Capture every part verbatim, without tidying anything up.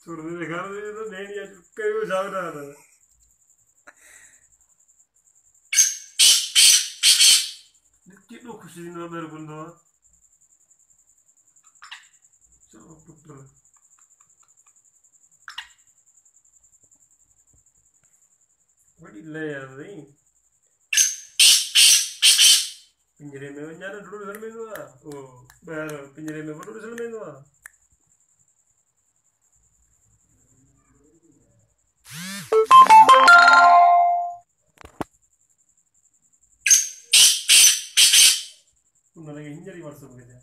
छोड़ दे दिखा दे तो नहीं नहीं कई वो जाओ ना ना कितनी खुशी ना मेरे बंदो चलो पुत्र बड़ी ले यार नहीं पिंजरे में जाना ढूंढ घर में हुआ ओ बाहर पिंजरे में ढूंढ घर में हुआ उन्होंने इंजरी वर्ष हो गए थे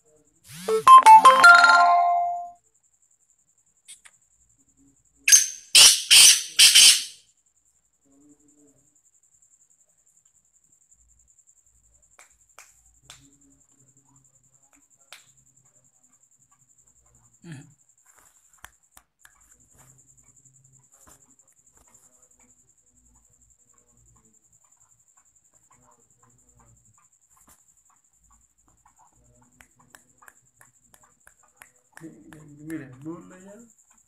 मेरे बोल रहे यार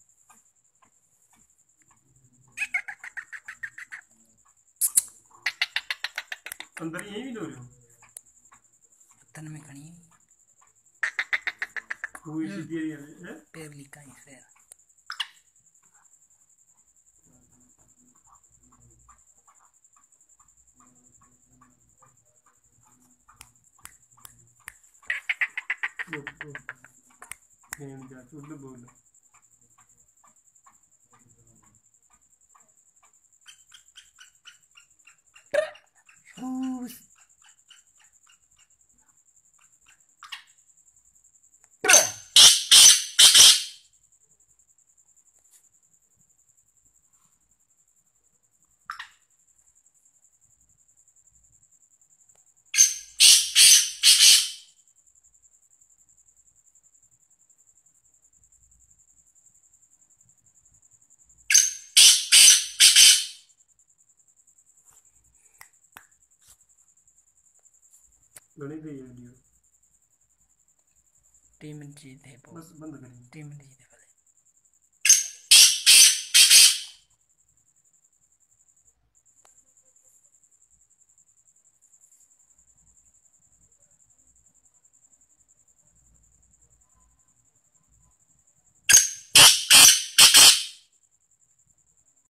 अंदर यही भी लो रहे हो तन में खड़ी है कोई सी तेरी है पैर लिखा है पैर लो लो नहीं जा चुप बोल गणित है वीडियो टीम जीत है बस बंद करें टीम जीत है।